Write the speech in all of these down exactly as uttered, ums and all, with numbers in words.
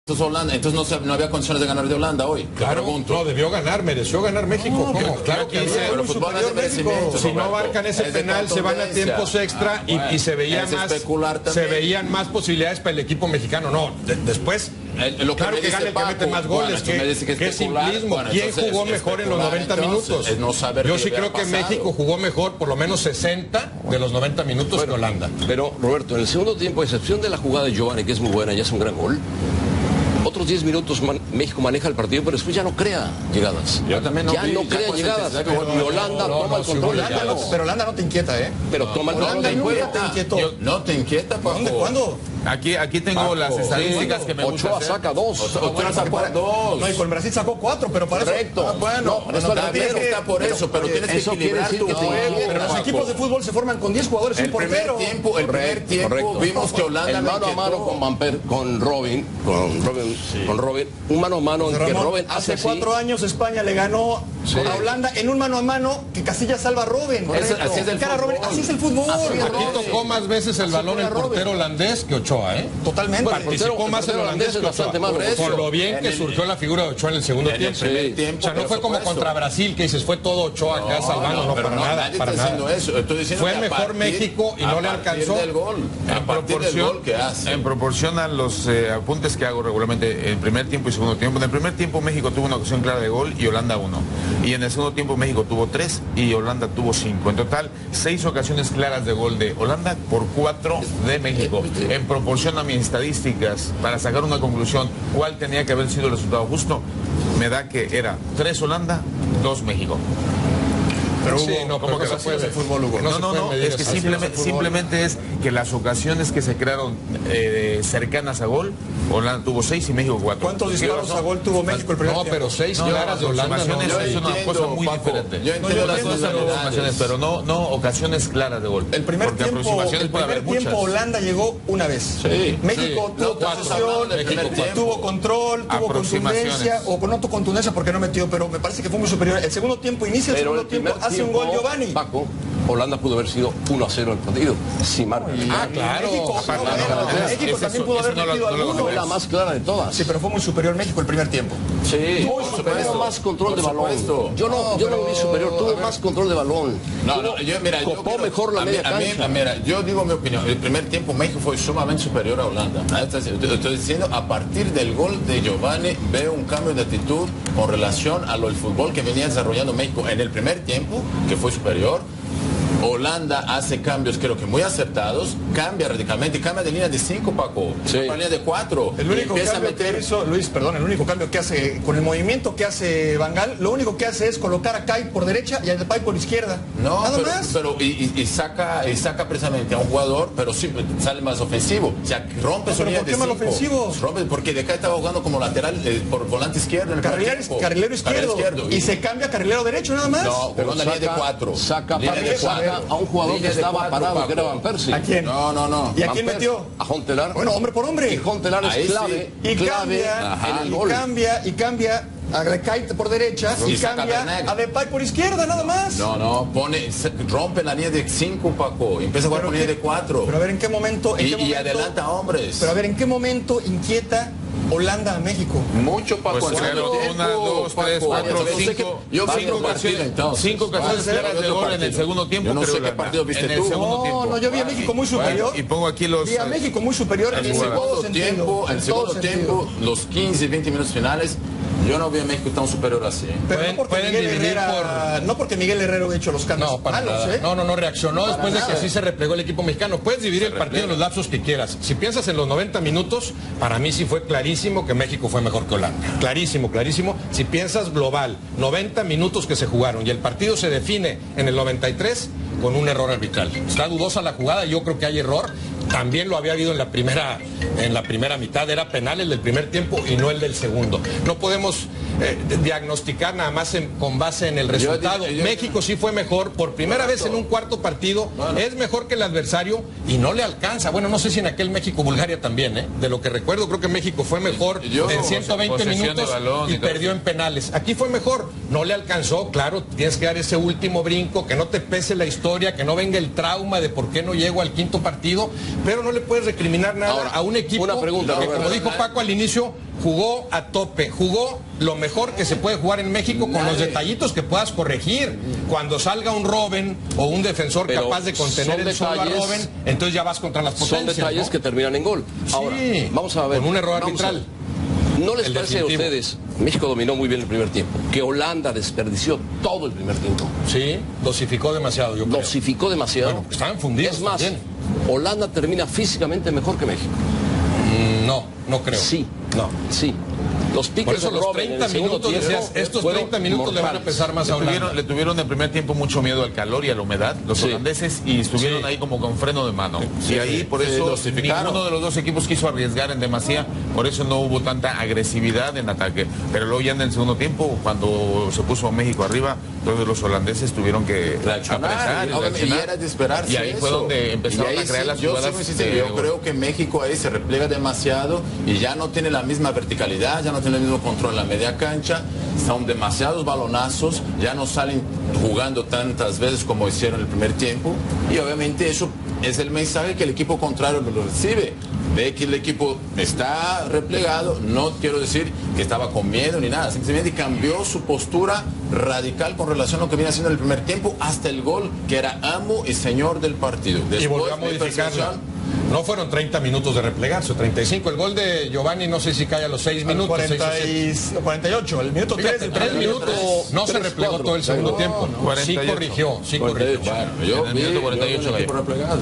Entonces, Holanda, entonces no, se, no había condiciones de ganar de Holanda hoy. Claro, no, debió ganar, mereció ganar México. No, ¿Cómo? pero, Claro que dice, pero fútbol es de merecimiento. Si no marcan ese penal, se van a tiempos extra ah, y, bueno, y se veía más, se veían más posibilidades para el equipo mexicano. No, de, después, el, lo que claro que gana el que mete más goles, bueno, que, que, que es simplismo. Bueno, ¿quién jugó mejor en los noventa minutos? No saber Yo sí creo que pasado. México jugó mejor por lo menos sesenta de los noventa minutos bueno, que Holanda. Pero, Roberto, en el segundo tiempo, a excepción de la jugada de Giovanni, que es muy buena, ya es un gran gol. Otros diez minutos man, México maneja el partido, pero después ya no crea llegadas. Yo también no ya vi, no ya crea llegadas. Pero, y Holanda no, no, toma no, el control. Holanda no, pero Holanda no te inquieta, ¿eh? Pero no, toma el control del juego. Te inquietó. Yo, no te inquieta, Paco. ¿Dónde? ¿Cuándo? Aquí, aquí tengo Paco, las estadísticas sí, que me gustan. Ochoa saca dos. Ochoa, Ochoa sacó dos. No, y con Brasil sacó cuatro, pero para Correcto. eso. Ah, bueno, no, eso está bien, está por eso, pero tienes que equilibrar tu juego. Pero los equipos de fútbol se forman con diez jugadores y un portero. Tiempo, el primer tiempo vimos que Holanda el mano a mano con Mamper, con Robin, con Robin, con Robin, un mano a mano en que Robin hace cuatro años España le ganó a Holanda en un mano a mano que Casillas salva a Robin. Así es el fútbol. Así es el fútbol. Aquí tocó más veces el balón el portero holandés que Ochoa, ¿eh? Totalmente. Participó más el holandés que Ochoa. Por lo bien que surgió la figura de Ochoa en el segundo tiempo. O sea, no fue como contra Brasil que dices fue todo Ochoa acá salvando, no para nada, para nada. Fue mejor México y no le alcanzó. En proporción, en proporción a los eh, apuntes que hago regularmente en primer tiempo y segundo tiempo. En el primer tiempo México tuvo una ocasión clara de gol y Holanda uno. Y en el segundo tiempo México tuvo tres y Holanda tuvo cinco. En total, seis ocasiones claras de gol de Holanda por cuatro de México. En proporción a mis estadísticas, para sacar una conclusión, ¿cuál tenía que haber sido el resultado justo? Me da que era tres Holanda, dos México. Pero Hugo, sí, no, como que no puede ser fútbol, Hugo. No, no, no, no es que simplemente, simplemente es que las ocasiones que se crearon eh, cercanas a gol, Holanda tuvo seis y México cuatro. ¿Cuántos disparos a gol tuvo México el primer No, pero seis claras de Holanda no, es una cosa muy diferente. Yo entiendo las dos aproximaciones, pero no, no ocasiones claras de gol. El primer porque tiempo, aproximaciones el puede primer haber tiempo muchas. Holanda llegó una vez. Sí, México sí. tuvo No, posesión, tuvo control, tuvo contundencia, o no tuvo contundencia porque no metió, pero me parece que fue muy superior. El segundo tiempo inicia, el segundo tiempo hace un gol Giovanni. Paco, Holanda pudo haber sido uno a cero el partido, sin marca. Ah, claro. México, Aparte, no, no, no, no, México eso, también pudo haber no metido lo, no alguno. Fue la más clara de todas. Sí, pero fue muy superior México el primer tiempo. Sí, muy superior. Tuvo más control de balón. Supuesto. Yo no, yo no lo vi superior, tuvo más control de balón. No, no, yo, mira, copó yo quiero, mejor la a media mí, a mí, cancha. mira, yo digo mi opinión. El primer tiempo México fue sumamente superior a Holanda. Estoy diciendo, a partir del gol de Giovanni veo un cambio de actitud con relación a lo del fútbol que venía desarrollando México en el primer tiempo, que fue superior. Holanda hace cambios creo que muy acertados, cambia radicalmente, cambia de línea de cinco, Paco, sí. para línea de cuatro. El único empieza cambio a meter... que hizo, Luis, perdón, el único cambio que hace, con el movimiento que hace Van Gaal, lo único que hace es colocar a Kai por derecha y a Depay por izquierda. No, nada pero, más. pero y, y, y saca y saca precisamente a un jugador, pero sí sale más ofensivo. O sea, rompe No, su pero línea ¿por de qué más cinco. ofensivo? Rompe porque de acá estaba jugando como lateral eh, por volante izquierdo. En el Carrilero, tiempo. carrilero izquierdo. Carrilero izquierdo. Y, y se cambia a carrilero derecho nada más. No, pero la línea de cuatro. Saca, línea de saca cuatro. a un jugador Línea que de estaba cuatro, parado, Paco. que era Van Persie. ¿A quién? No, no, no. ¿Y a Van quién Persie, metió? A Hontelar. Bueno, hombre por hombre. Y Hontelar es Ahí clave, Y clave cambia, en el y gol. cambia, y cambia a Depay por derecha Y y saca cambia Bernat. a Depay por izquierda, nada más. No, no, pone, se- rompe la línea de cinco, Paco. Empieza a jugar Pero con línea qué- de cuatro. Pero a ver en qué momento, en Y, qué y momento, adelanta a hombres. pero a ver en qué momento inquieta Holanda a México. Mucho, Paco. Pues en claro, segundo tiempo, una, dos, Paco. tres, cuatro, Yo sé cinco, que- yo vi cinco otro partido, ocasiones, entonces. cinco ocasiones Puede ser, claras de otro gol en el partido. segundo tiempo. Yo no sé creo, qué la- partido viste en el tú. segundo No, tiempo. no, yo vi a México muy superior. Y pongo aquí los... Vi a México muy superior En en el todos segundo sentidos, tiempo, en en el segundo todos tiempo, sentidos. los quince, veinte minutos finales, yo no vi a México tan superior así. Pero Pueden- no porque pueden Miguel dividir Herrera, por- no porque Miguel Herrera ha hecho los cambios No, para malos, nada. ¿eh? No, no, no, reaccionó Para después de nada. que así se replegó el equipo mexicano. Puedes dividir el partido en los lapsos que quieras. Si piensas en los noventa minutos, para mí sí fue clarísimo que México fue mejor que Holanda. Clarísimo, clarísimo. Si piensas global, noventa minutos que se jugaron y el partido se define en el noventa y tres con un error arbitral. Está dudosa la jugada, yo creo que hay error. También lo había habido en la primera, en la primera mitad, era penal el del primer tiempo y no el del segundo. No podemos eh, diagnosticar nada más en, con base en el resultado. Yo, yo, yo, México sí fue mejor, por primera vez en un cuarto partido, bueno. es mejor que el adversario y no le alcanza. Bueno, no sé si en aquel México-Bulgaria también, ¿eh? De lo que recuerdo, creo que México fue mejor yo, en ciento veinte minutos y, y perdió en penales. Aquí fue mejor, no le alcanzó, claro, tienes que dar ese último brinco, que no te pese la historia, que no venga el trauma de por qué no llego al quinto partido, pero no le puedes recriminar nada Ahora, a un equipo una pregunta, que, como dijo Paco al inicio, jugó a tope, jugó lo mejor que se puede jugar en México con los detallitos que puedas corregir. Cuando salga un Robben o un defensor Pero capaz de contener el solo a Robben, entonces ya vas contra las potencias. Son detalles ¿no? que terminan en gol. Ahora, sí, vamos a ver. Con un error arbitral. ¿No les parece a ustedes, México dominó muy bien el primer tiempo, que Holanda desperdició todo el primer tiempo? Sí, dosificó demasiado, yo creo. Dosificó demasiado. Bueno, estaban fundidos. Es más, también. Holanda termina físicamente mejor que México. Mm, no, no creo. Sí, no, sí. Los piques Por eso de los Robben treinta minutos, decías, estos treinta minutos le van a pesar más a Holanda. Le tuvieron, le tuvieron en el primer tiempo mucho miedo al calor y a la humedad, los sí. holandeses, y estuvieron sí. ahí como con freno de mano. Sí, y ahí sí, por eso ninguno de los dos equipos quiso arriesgar en demasía, por eso no hubo tanta agresividad en ataque. Pero luego ya en el segundo tiempo, cuando se puso México arriba, todos los holandeses tuvieron que reaccionar, apretar y, y, y era de esperarse y ahí eso. fue donde empezaron a crear las yo jugadas. Sí, de... Yo creo que México ahí se repliega demasiado y ya no tiene la misma verticalidad, ya no tiene el mismo control en la media cancha, son demasiados balonazos, ya no salen jugando tantas veces como hicieron el primer tiempo y obviamente eso es el mensaje que el equipo contrario lo recibe. Ve que el equipo está replegado, no quiero decir que estaba con miedo ni nada, simplemente cambió su postura radical con relación a lo que viene haciendo en el primer tiempo hasta el gol, que era amo y señor del partido. Después, y volvió a modificarla. No fueron treinta minutos de replegarse, treinta y cinco. El gol de Giovanni no sé si cae a los seis minutos. cuarenta y, cuarenta y ocho, el minuto tres. Fíjate, tres minutos. No se replegó todo el segundo no, tiempo. No, sí corrigió, sí corrigió. Bueno, yo en el minuto cuarenta y ocho replegado.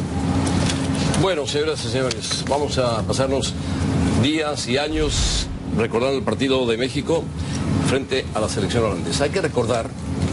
Bueno, señoras y señores, vamos a pasarnos días y años recordando el partido de México frente a la selección holandesa. Hay que recordar,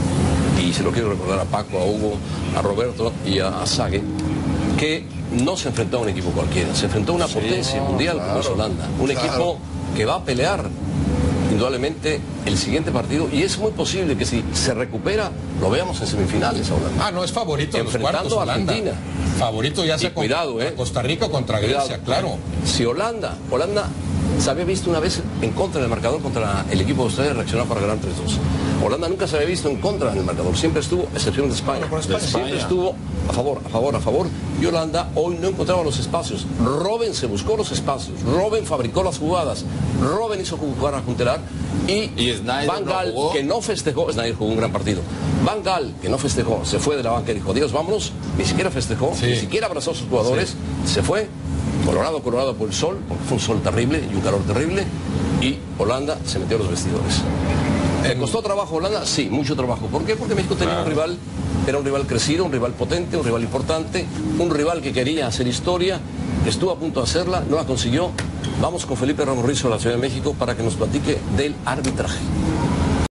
y se lo quiero recordar a Paco, a Hugo, a Roberto y a Sague, que no se enfrentó a un equipo cualquiera, se enfrentó a una potencia sí, no, mundial claro, como es Holanda, un claro. equipo que va a pelear indudablemente el siguiente partido y es muy posible que si se recupera lo veamos en semifinales a Holanda. Ah, no es favorito enfrentando a Argentina. Favorito ya sea con, cuidado, eh. Costa Rica contra Grecia, claro. Si Holanda, Holanda se había visto una vez en contra del marcador contra el equipo de ustedes reaccionar para ganar tres dos. Holanda nunca se había visto en contra del marcador, siempre estuvo, excepción de España, bueno, España. siempre estuvo a favor, a favor, a favor. Y Holanda hoy no encontraba los espacios. Robben se buscó los espacios, Robben fabricó las jugadas, Robben hizo jugar a Juntelar y, y Van Gaal, no que no festejó, Snyder jugó un gran partido. Van Gaal, que no festejó, se fue de la banca y dijo, Dios, vámonos, ni siquiera festejó, sí. ni siquiera abrazó a sus jugadores, sí. se fue. Colorado, colorado por el sol, porque fue un sol terrible y un calor terrible, y Holanda se metió a los vestidores. ¿Le costó trabajo Holanda? Sí, mucho trabajo. ¿Por qué? Porque México tenía un rival, era un rival crecido, un rival potente, un rival importante, un rival que quería hacer historia, estuvo a punto de hacerla, no la consiguió. Vamos con Felipe Ramos Rizo de la Ciudad de México para que nos platique del arbitraje.